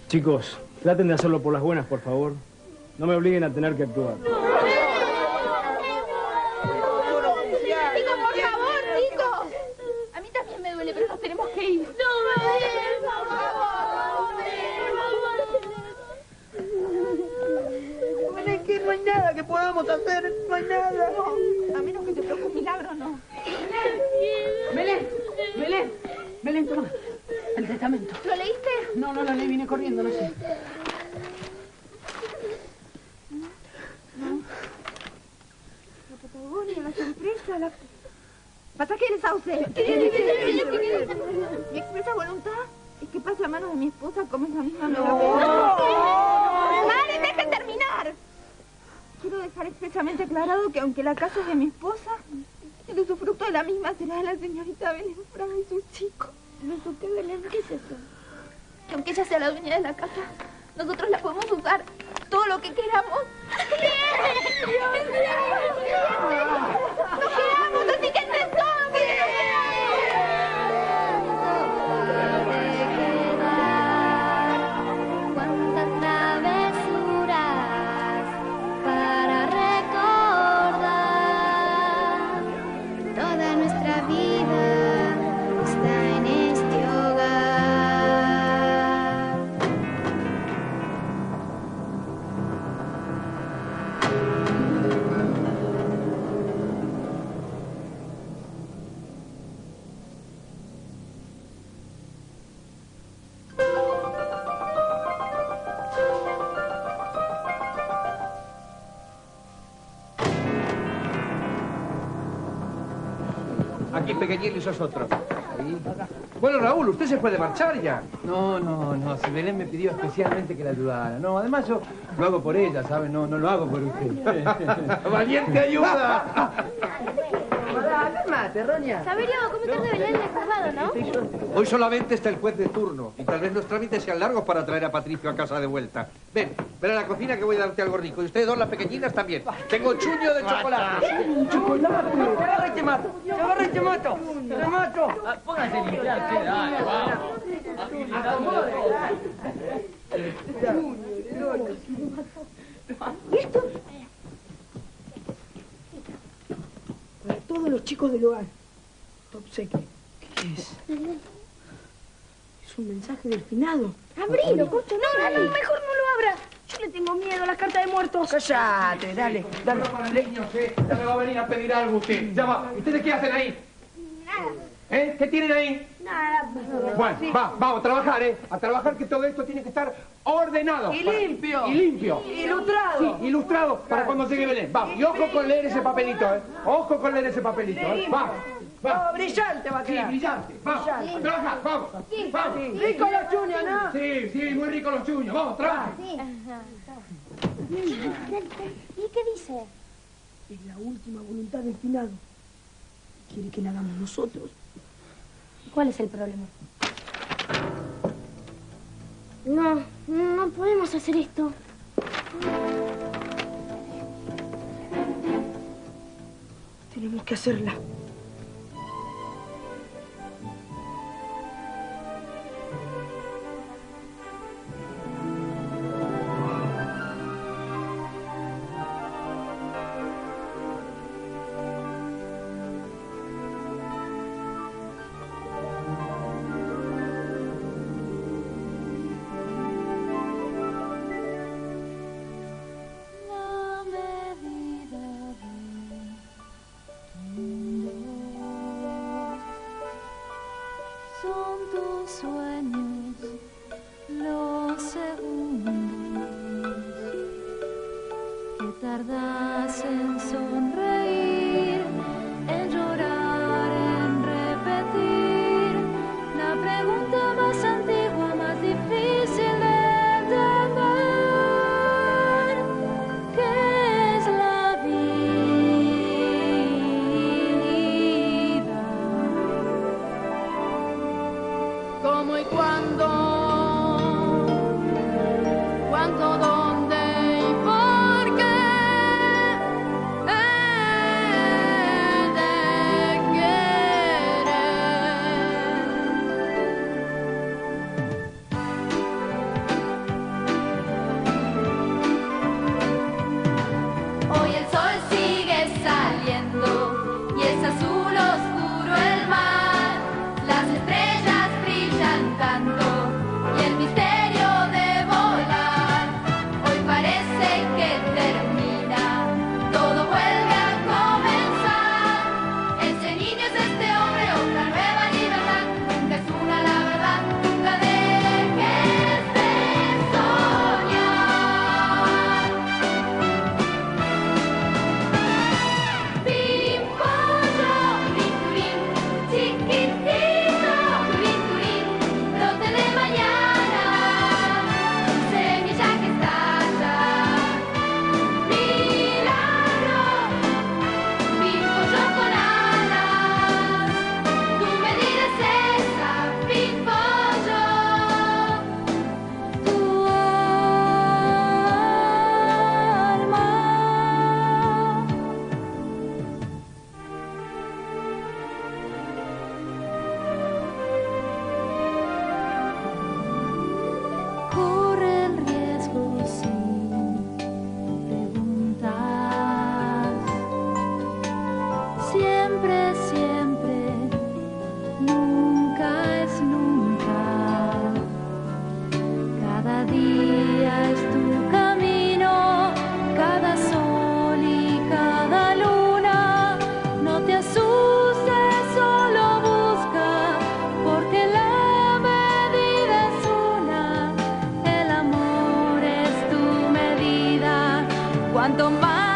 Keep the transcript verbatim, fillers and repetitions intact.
Chicos, traten de hacerlo por las buenas, por favor. No me obliguen a tener que actuar. ¡Nico, por favor, Nico! A mí también me duele, pero nos tenemos que ir. ¡No, por favor! Bueno, es que no hay nada que podamos hacer. No hay nada. No, a menos que te toque un milagro, no. Belén, Belén, Belén, toma. El testamento. ¿Lo leíste? No, no lo leí, vine corriendo, no sé. La Patagonia, la sorpresa, la... Pasaje del sauce. Mi expresa voluntad es que pase a manos de mi esposa como esa misma me lo pidió. ¡Madre, dejen terminar! Quiero dejar expresamente aclarado que aunque la casa es de mi esposa, el usufructo de la misma será de la señorita Belén Fraga y sus chicos. ¿Eso qué, Belén? ¿Qué es eso? Que aunque ella sea la dueña de la casa, nosotros la podemos usar todo lo que queramos. ¡Nos quedamos! ¡Así que entre todos! Cuántas travesuras para recordar. Toda nuestra vida está en este hogar. Aquí, pequeñín, y sos otro. Ahí. Bueno, Raúl, usted se puede marchar ya. No, no, no, si Belén me pidió especialmente que la ayudara. No, además yo lo hago por ella, ¿sabe? No, no lo hago por usted. ¡Valiente ayuda! Cálmate, Roña. Saberio, comités de Belén es juzgado, ¿no? Hoy solamente está el juez de turno y tal vez los trámites sean largos para traer a Patricio a casa de vuelta. Ven, ven a la cocina que voy a darte algo rico. Y ustedes dos, las pequeñinas, también. Tengo chuño de chocolate. ¡Chocolate! ¡Te agarro y te mato! ¡Te agarro y te mato! ¡Te mato! Póngase a limpiar, che, dale, vamos. ¿Esto? Para todos los chicos del hogar. Top secret. ¿Qué es? Es un mensaje del finado. ¡Abrilo, Costo! No, no, no, mejor no lo abras. Yo le tengo miedo a las cartas de muertos. Cállate, dale, dale. Para niños, ¿eh? Ya me va a venir a pedir algo usted. Ya va. ¿Ustedes qué hacen ahí? Nada. ¿Eh? ¿Qué tienen ahí? Nada. Bueno, va, vamos a trabajar, ¿eh? A trabajar, que todo esto tiene que estar ordenado. Y Para- limpio. Y limpio. Ilustrado. Sí, ilustrado para cuando llegue Belén. Va, y ojo con leer ese papelito, ¿eh? Ojo con leer ese papelito, ¿eh? Va, va. Oh, brillante va a Sí, quedar. brillante. Vamos, a trabajar, vamos. Vamos. Rico los chuños, ¿no? Sí, sí, muy rico los chuños. Vamos, trabaja. ¿Y qué dice? Es la última voluntad del finado. Quiere que la hagamos nosotros. ¿Cuál es el problema? No, no podemos hacer esto. Tenemos que hacerla. La medida de día es tu camino, cada sol y cada luna. No te asustes, solo busca, porque la medida es una. El amor es tu medida. Cuanto más